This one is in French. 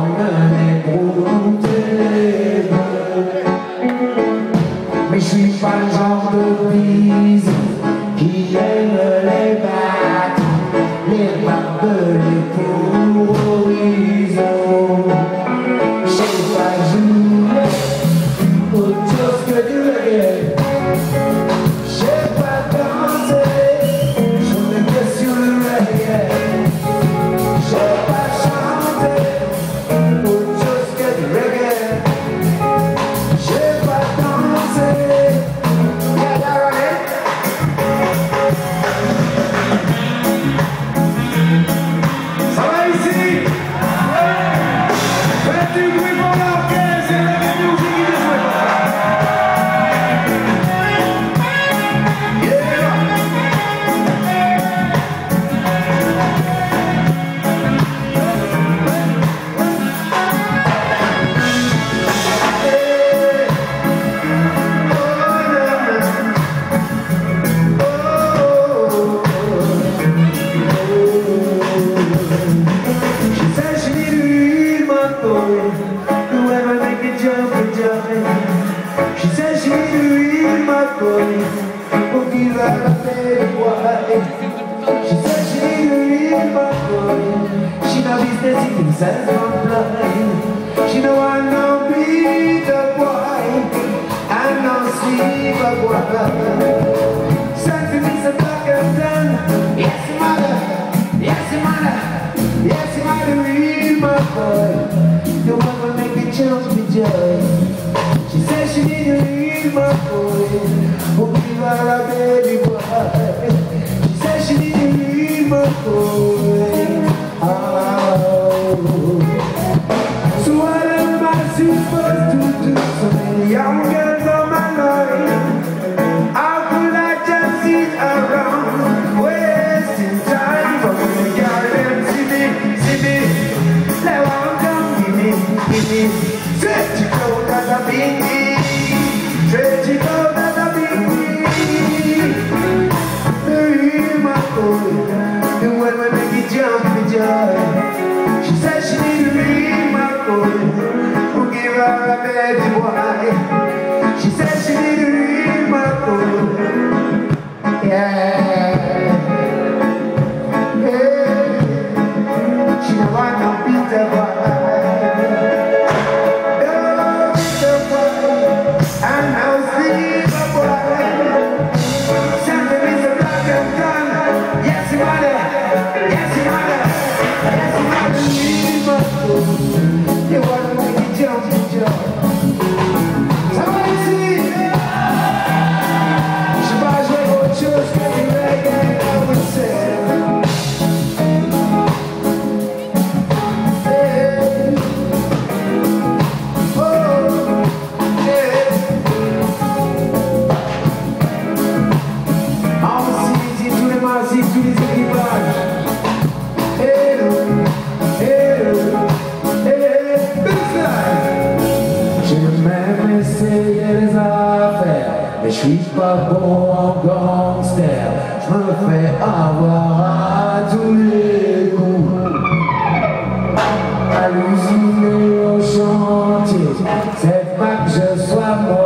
m'emmener brouter les bœufs. Mais je suis pas le genre de bise qui aime les battre, les barbelés pour horizon. Je sais pas jouer autre chose que du reggae. Je sais pas danser, je me que sur le reggae. Je sais pas chanter autre chose que du reggae. Je sais pas danser. Ça va ici? Faites du bruit pour l'orchestre, c'est la musique qui nous souhaite. She said she need to read my boy, will be like a baby boy. She said she need to read my boy. She know business inside my blood. She know I know be the boy, I know see the boy. Send to me some black and tan. Yes, mother, yes, mother, yes, mother, read my boy. The one will make me jump with joy. She said she need to read my boy, won't give her a baby boy. She said she need to read my boy. Oh. So what am I supposed to do? So many young girls on my line. How could I just sit around wasting time? But when the girl them see me, they won't come give me. Say you know that I been say you know that I been read my boy, the one when make you jump with joy. She said she need to read my boy, who give her a baby boy. She said she need to read my boy. Yeah, yeah. She know I know Peter boy. Mais je suis pas bon en gangster, je me fais avoir à tous les coups. À l'usine et au chantier, c'est pas que je sois bon.